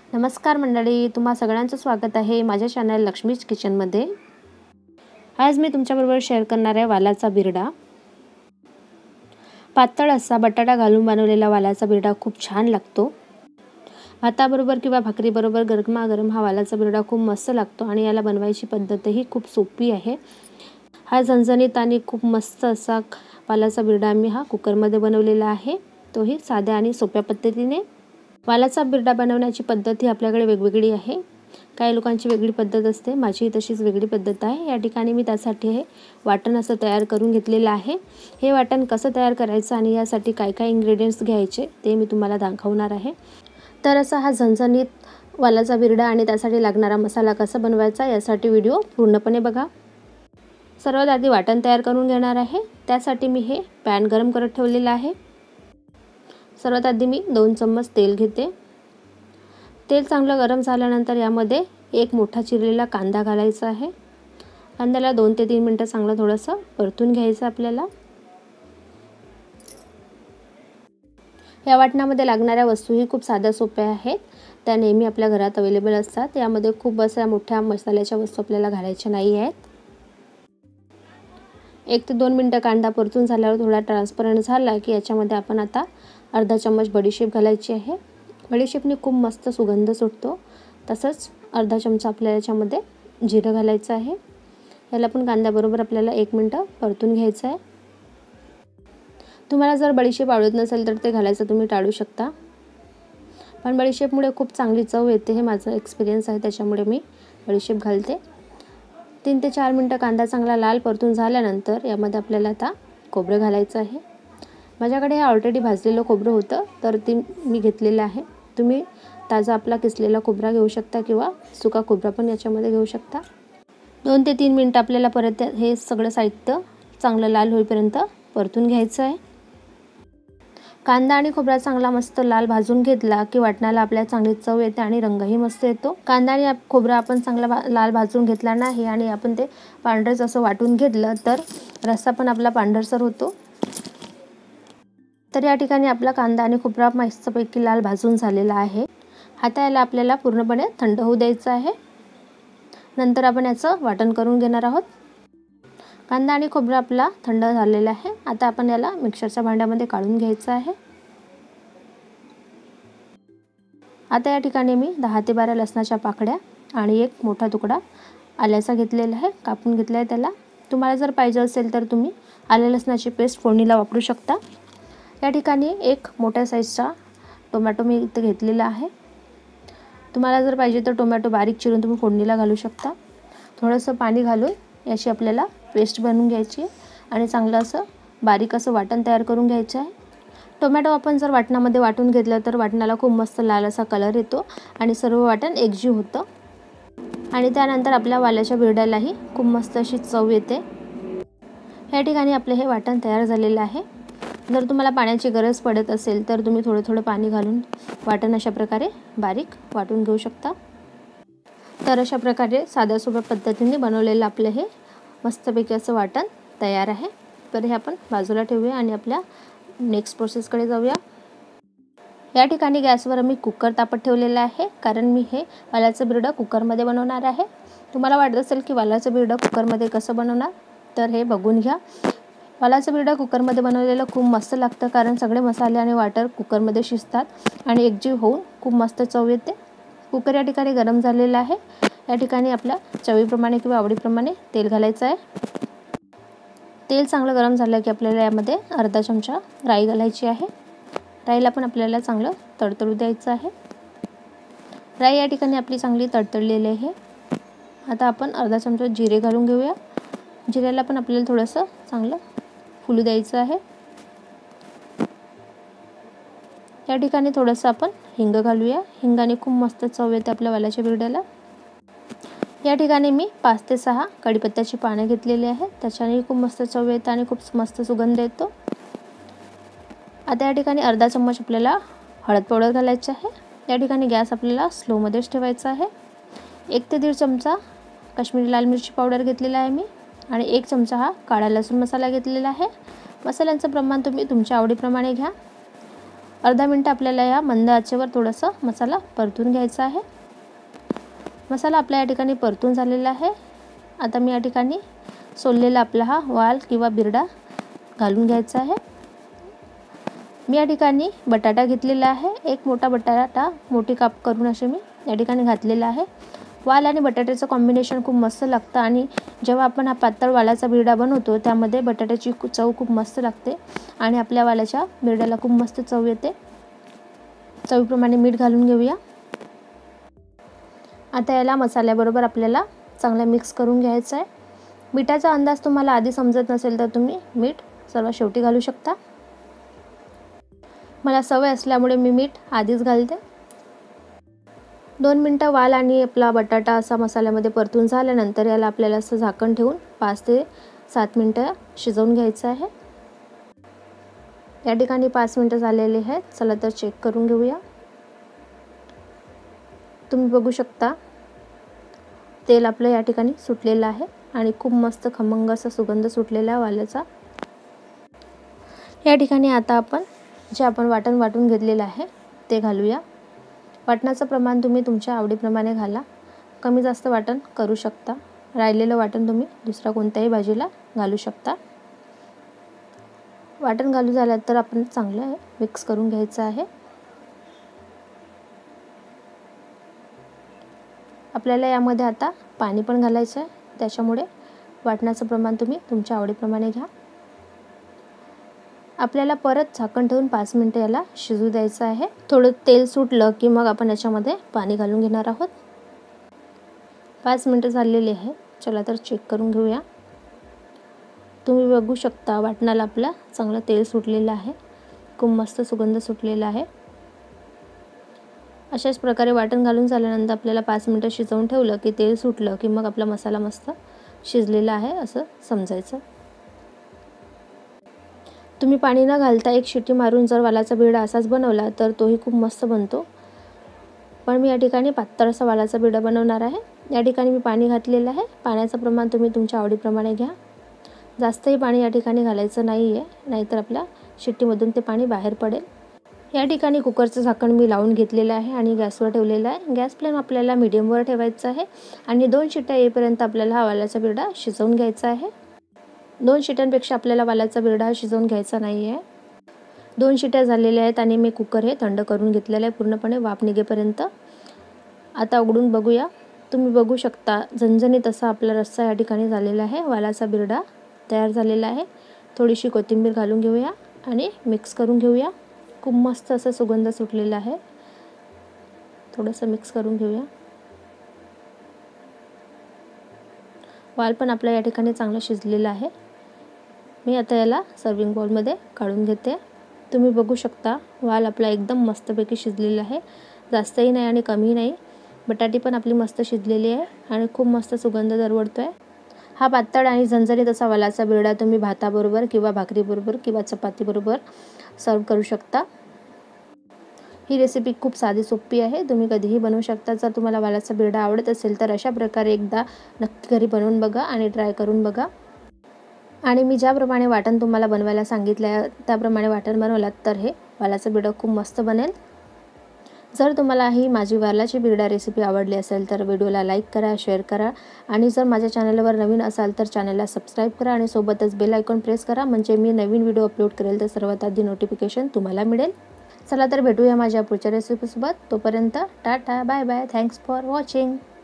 नमस्कार मंडळी, तुम्हा सगळ्यांचं स्वागत आहे माझ्या चॅनल लक्ष्मीज किचनमध्ये। आज मी तुमच्याबरोबर शेअर करणार आहे वालाचा बिरडा। पातळ असा बटाटा घालून बनवलेला वालाचा बिरडा खूप छान लागतो। भाताबरोबर किंवा भाकरीबरोबर गरमागरम हा वालाचा बिरडा खूप मस्त लागतो आणि याला बनवायची पद्धतही खूप सोपी आहे। हा झणझणीत आणि खूप मस्त असा वालाचा बिरडा मी कुकरमध्ये बनवलेला आहे, तोही साध्या आणि सोप्या पद्धतीने। वालाचा बिरडा बनवण्याची पद्धत ही आपल्याकडे वेगवेगळी आहे। काही लोकांची वेगळी पद्धत असते, माझी तशीच वेगळी पद्धत आहे। या ठिकाणी मी त्यासाठी हे वाटण असं तयार करून घेतलेलं आहे। हे वाटण कसं तयार करायचं आणि यासाठी काय काय इन्ग्रेडियंट्स घ्यायचे ते मी तुम्हाला दाखवणार आहे। तर असा हा झणझणीत वालाचा बिरडा आणि त्यासाठी लागणारा मसाला कसा बनवायचा यासाठी व्हिडिओ पूर्णपणे बघा। सर्वात आधी वाटण तयार करून घेणार आहे। त्यासाठी मी हे पॅन गरम करत ठेवलेला आहे। सर्वात आधी मी 2 चम्मच तेल घेते। तेल चांगलं गरम झाल्यानंतर यामध्ये एक मोठा चिरलेला कांदा घालायचा आहे। कांद्याला 2 ते 3 मिनिटं चांगलं थोडंसं परतून घ्यायचं आपल्याला। या वाटणामध्ये लागणाऱ्या वस्तूही खूप साध्या सोप्या आहेत, त्या नेहमी आपल्या घरात अवेलेबल असतात। यामध्ये खूप अशा मोठ्या मसाल्याच्या वस्तू आपल्याला घालायच्या नाही आहेत। 1 ते 2 मिनिटं कांदा परतून झाल्यावर थोडा ट्रान्सपरंट झाला की याच्यामध्ये आपण आता अर्धा चम्मच बडीशेप घालायची आहे। बडीशेपने खूप मस्त सुगंध सुटतो। तसंच अर्धा चमचा आपल्याला याच्यामध्ये जिरं घालायचं आहे। याला पण कांद्याबरोबर आपल्याला 1 मिनिट परतून घ्यायचं आहे। तुम्हाला जर बडीशेप आवडत नसेल तर ते घालायचं तुम्ही टाळू शकता, पण बडीशेपमुळे खूप चांगली चव येते, हे माझा एक्सपिरियन्स आहे, त्याच्यामुळे मी बडीशेप घालते। 3 ते 4 मिनिटं कांदा चांगला लाल परतून झाल्यानंतर यामध्ये आपल्याला आता खोबरं घालायचं आहे। माझ्याकडे हे ऑलरेडी भाजलेलं खोबरं होतं, तर ते मी घेतलेलं आहे। तुम्ही ताजा आपला किसलेला खोबरा घेऊ शकता किंवा सुका खोबरा पण याच्यामध्ये घेऊ शकता। 2 ते 3 मिनिटं आपल्याला परत हे सगळं साहित्य चांगलं लाल होईपर्यंत परतून घ्यायचं आहे। कांदा आणि खोबरा चांगला मस्त लाल भाजून घेतला की वाटणाला आपल्याला चांगली चव येते आणि रंगही मस्त येतो। कांदा आणि खोबरा आपण चांगला लाल भाजून घेतला नाही आणि आपण ते पांढरच असं वाटून घेतलं तर रस्सा पण आपला पांढरसर होतो। तर या ठिकाणी आपला कांदा आणि खोबरा मस्तपैकी लाल भाजून झालेला आहे। आता याला आपल्याला पूर्णपणे थंड होऊ द्यायचं आहे। नंतर आपण याचं वाटण करून घेणार आहोत। कांदा आणि खोबरा आपला थंड झालेला आहे। आता आपण याला मिक्सरच्या भांड्यामध्ये काढून घ्यायचं आहे। आता या ठिकाणी मी 10 ते 12 लसणाच्या पाकळ्या आणि एक मोठा तुकडा आल्याचा घेतलेला आहे, कापून घेतला आहे त्याला। तुम्हाला जर पाहिजे असेल तर तुम्ही आले लसणाची पेस्ट फोडणीला वापरू शकता। या ठिकाणी एक मोठ्या साईजचा टोमॅटो मी इथे घेतलेला आहे। तुम्हाला जर पाहिजे तर टोमॅटो बारीक चिरून तुम्ही फोडणीला घालू शकता। थोडंसं पाणी घालून याची आपल्याला पेस्ट बनवून घ्यायची आणि चांगलं असं बारीक असं वाटण तयार करून घ्यायचं आहे। टोमॅटो आपण जर वाटणामध्ये वाटून घेतलं तर वाटणाला खूप मस्त लाल असा कलर येतो आणि सर्व वाटण एकजीव होतं आणि त्यानंतर आपल्या वालाच्या बिरड्यालाही खूप मस्त अशी चव येते। या ठिकाणी आपले हे वाटण तयार झालेलं आहे। जर तुम्हाला पाण्याची गरज पडत असेल तर तुम्ही थोडं थोडं पाणी घालून वाटण अशा प्रकारे बारीक वाटून घेऊ शकता। तर अशा प्रकारे साध्या सोप्या पद्धतीने बनवलेलं आपलं हे मस्तपैकी असं वाटण तयार आहे। तर हे आपण बाजूला ठेवूया आणि आपल्या नेक्स्ट प्रोसेसकडे जाऊया। या ठिकाणी गॅसवर मी कुकर तापत ठेवलेला आहे, कारण मी हे वालाचं बिरडं कुकरमध्ये बनवणार आहे। तुम्हाला वाटत असेल की वालाचं बिरडं कुकरमध्ये कसं बनवणार, तर हे बघून घ्या। वालाचं बिरडं कुकरमध्ये बनवलेलं खूप मस्त लागतं, कारण सगळे मसाले आणि वाटण कुकरमध्ये शिजतात आणि एकजीव होऊन खूप मस्त चव येते। कुकर या ठिकाणी गरम झालेला आहे। या ठिकाणी आपल्या चवीप्रमाणे किंवा आवडीप्रमाणे तेल घालायचं आहे। तेल चांगलं गरम झालं की आपल्याला यामध्ये अर्धा चमचा राई घालायची आहे। राईला पण आपल्याला चांगलं तडतडू द्यायचं आहे। राई या ठिकाणी आपली चांगली तडतडलेली आहे। आता आपण अर्धा चमचा जिरे घालून घेऊया। जिऱ्याला पण आपल्याला थोडंसं चांगलं फुलू द्यायचं आहे। या ठिकाणी थोडंसं आपण हिंग घालूया। हिंगाने खूप मस्त चव येते आपल्या वालाच्या बिरड्याला। या ठिकाणी मी 5 ते 6 कढीपत्त्याची पाने घेतलेली आहेत, त्याच्याने खूप मस्त चव येते आणि खूप मस्त सुगंध येतो। आता या ठिकाणी अर्धा चम्मच आपल्याला हळद पावडर घालायची आहे। या ठिकाणी गॅस आपल्याला स्लोमध्येच ठेवायचा आहे। 1 ते 1.5 चमचा काश्मीरी लाल मिरची पावडर घेतलेला आहे मी आणि 1 चमचा काळा लसूण मसाला घेतलेला आहे। मसाल्यांचं प्रमाण तुम्ही तुमच्या आवडीप्रमाणे घ्या। अर्धा मिनटं आपल्याला या मंद आचेवर थोडंसं मसाला परतून घ्यायचा आहे. मसाला आपल्या या ठिकाणी परतून झालेला आहे. आता मी या ठिकाणी सोललेला आपला हा वाल किंवा बिरडा घालून घ्यायचा आहे. मी या ठिकाणी बटाटा घेतलेला आहे. एक मोठा बटाटा मोठी काप करून असे मी या ठिकाणी घातलेला आहे. वाल आणि बटाट्याचं कॉम्बिनेशन खूप मस्त लागतं आणि जेव्हा आपण हा पातळ वालाचा बिरडा बनवतो त्यामध्ये बटाट्याची चव खूप मस्त लागते आणि आपल्या वालाच्या बिरड्याला खूप मस्त चव येते. चवीप्रमाणे मीठ घालून घेऊया. आता याला मसाल्याबरोबर आपल्याला चांगलं मिक्स करून घ्यायचं आहे. मिठाचा अंदाज तुम्हाला आधी समजत नसेल तर तुम्ही मीठ सर्व शेवटी घालू शकता. मला सवय असल्यामुळे मी मीठ आधीच घालते. 2 मिनटं वाल आणि आपला बटाटा असा मसाल्यामध्ये परतून झाल्यानंतर याला आपल्याला असं झाकण ठेवून 5 ते 7 मिनटं शिजवून घ्यायचं आहे. या ठिकाणी 5 मिनटं झालेले आहेत. चला तर चेक करून घेऊया. तुम्ही बघू शकता तेल आपलं या ठिकाणी सुटलेलं आहे आणि खूप मस्त खमंग असा सुगंध सुटलेला आहे वालाचा. या ठिकाणी आता आपण जे आपण वाटण वाटून घेतलेलं आहे ते घालूया. वाटणाचं प्रमाण तुम्ही तुमच्या आवडीप्रमाणे घाला. कमी जास्त वाटण करू शकता. राहिलेलं वाटण तुम्ही दुसऱ्या कोणत्याही भाजीला घालू शकता. वाटण घालू झालं तर आपण चांगलं मिक्स करून घ्यायचं आहे. आपल्याला यामध्ये आता पाणी पण घालायचं आहे. त्याच्यामुळे वाटणाचं प्रमाण तुम्ही तुमच्या आवडीप्रमाणे घ्या. आपल्याला परत झाकण ठेवून 5 मिनटं याला शिजू द्यायचं आहे. थोडं तेल सुटलं की मग आपण याच्यामध्ये पाणी घालून घेणार आहोत. 5 मिनटं झालेली आहे. चला तर चेक करून घेऊया. तुम्ही बघू शकता वाटणाला आपलं चांगलं तेल सुटलेलं आहे. खूप मस्त सुगंध सुटलेला आहे. अशाच प्रकारे वाटण घालून झाल्यानंतर आपल्याला 5 मिनटं शिजवून ठेवलं की तेल सुटलं की मग आपला मसाला मस्त शिजलेला आहे असं समजायचं. तुम्ही पाणी न घालता एक शिट्टी मारून जर वालाचा बिरडा असाच बनवला तर तोही खूप मस्त बनतो. पण मी या ठिकाणी पातळ असा वालाचा बिरडा बनवणार आहे. या ठिकाणी मी पाणी घातलेलं आहे. पाण्याचं प्रमाण तुम्ही तुमच्या आवडीप्रमाणे घ्या. जास्तही पाणी या ठिकाणी घालायचं नाही आहे, नाहीतर आपल्या शिट्टीमधून ते पाणी बाहेर पडेल. या ठिकाणी कुकरचं झाकण मी लावून घेतलेलं आहे आणि गॅसवर ठेवलेलं आहे. गॅस फ्लेम आपल्याला मीडियमवर ठेवायचं आहे आणि 2 शिट्ट्या येईपर्यंत आपल्याला हा वालाचा बिरडा शिजवून घ्यायचा आहे. 2 शिट्ट्यांपेक्षा आपल्याला वालाचा बिरडा शिजवून घ्यायचा नाही आहे. 2 शिट्ट्या झालेल्या आहेत आणि मी कुकर हे थंड करून घेतलेलं आहे पूर्णपणे वाफ निघेपर्यंत. आता उघडून बघूया. तुम्ही बघू शकता झणझणीत असा आपला रस्सा या ठिकाणी झालेला आहे. वालाचा बिरडा तयार झालेला आहे. थोडीशी कोथिंबीर घालून घेऊया आणि मिक्स करून घेऊया. खूप मस्त असा सुगंध सुटलेला आहे. थोडंसं मिक्स करून घेऊया. वाल पण आपल्या या ठिकाणी चांगलं शिजलेलं आहे. मी आता याला सर्विंग बाउलमध्ये काढून घेते. तुम्ही बघू शकता वाल आपला एकदम मस्तपैकी शिजलेला आहे. जास्तही नाही आणि कमी नाही. बटाटी पण आपली मस्त शिजलेली आहे आणि खूप मस्त सुगंध दरवळतो आहे. हा पातळ आणि झणझणीत असा वालाचा बिरडा तुम्ही भाताबरोबर किंवा भाकरीबरोबर किंवा चपातीबरोबर सर्व करू शकता. ही रेसिपी खूप साधी सोपी आहे. तुम्ही कधीही बनवू शकता. जर तुम्हाला वालाचा बिरडा आवडत असेल तर अशा प्रकारे एकदा नक्की घरी बनवून बघा आणि ट्राय करून बघा. आणि मी ज्याप्रमाणे वाटण तुम्हाला बनवायला सांगितलं आहे त्याप्रमाणे वाटण बनवलात तर हे वालाचा बिरडा खूप मस्त बनेल. जर तुम्हाला ही माझी वालाची बिरडा रेसिपी आवडली असेल तर व्हिडिओला लाईक करा, शेअर करा आणि जर माझ्या चॅनलवर नवीन असाल तर चॅनलला सबस्क्राईब करा आणि सोबतच बेल आयकॉन प्रेस करा म्हणजे मी नवीन व्हिडिओ अपलोड करेल तर सर्वात आधी नोटिफिकेशन तुम्हाला मिळेल. चला तर भेटूया माझ्या पुढच्या रेसिपीसोबत. तोपर्यंत tata, bye bye. Thanks for watching.